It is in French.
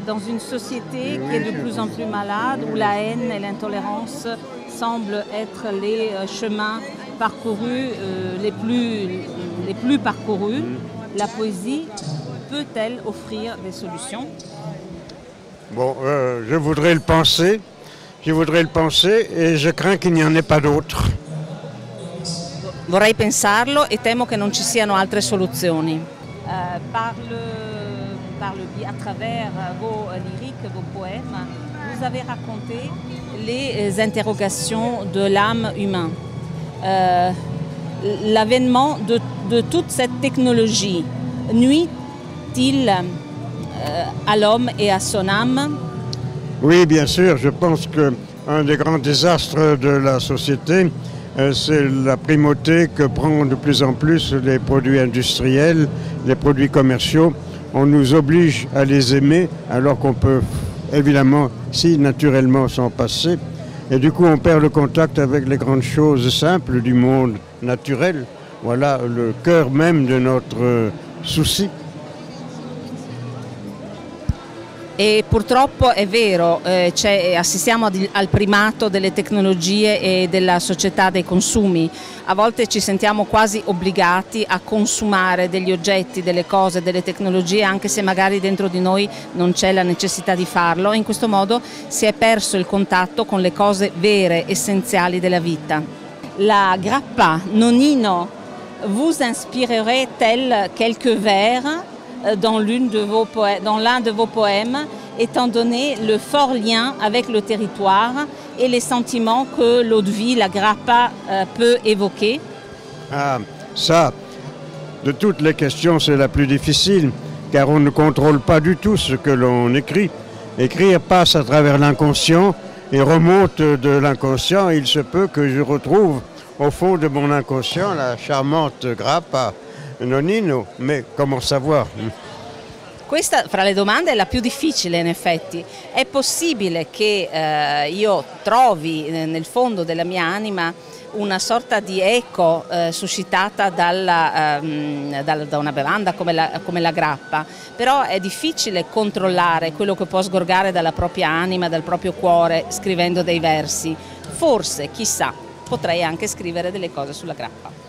Dans une société qui est de plus en plus malade, où la haine et l'intolérance semblent être les chemins parcourus, les plus parcourus, la poésie peut-elle offrir des solutions? Bon, je voudrais le penser et je crains qu'il n'y en ait pas d'autres. Vorrei pensarlo e temo che non ci siano altre soluzioni. À travers vos lyriques, vos poèmes, vous avez raconté les interrogations de l'âme humaine. L'avènement de toute cette technologie nuit-il à l'homme et à son âme? Oui, bien sûr, je pense qu'un des grands désastres de la société, c'est la primauté que prend de plus en plus les produits industriels, les produits commerciaux. On nous oblige à les aimer alors qu'on peut évidemment, si naturellement, s'en passer. Et du coup, on perd le contact avec les grandes choses simples du monde naturel. Voilà le cœur même de notre souci. E purtroppo è vero, assistiamo al primato delle tecnologie e della società dei consumi. A volte ci sentiamo quasi obbligati a consumare degli oggetti, delle cose, delle tecnologie, anche se magari dentro di noi non c'è la necessità di farlo. In questo modo si è perso il contatto con le cose vere, essenziali della vita. La grappa, Nonnino, vous inspirerait-elle quelques vers dans l'un de vos poèmes, étant donné le fort lien avec le territoire et les sentiments que l'eau de vie, la grappa, peut évoquer? Ah, ça, de toutes les questions, c'est la plus difficile, car on ne contrôle pas du tout ce que l'on écrit. Écrire passe à travers l'inconscient et remonte de l'inconscient. Il se peut que je retrouve au fond de mon inconscient la charmante grappa Nonnino, mais comment savoir? Questa fra le domande è la più difficile in effetti. È possibile che io trovi nel fondo della mia anima una sorta di eco suscitata da una bevanda come la grappa, però è difficile controllare quello che può sgorgare dalla propria anima, dal proprio cuore, scrivendo dei versi. Forse, chissà, potrei anche scrivere delle cose sulla grappa.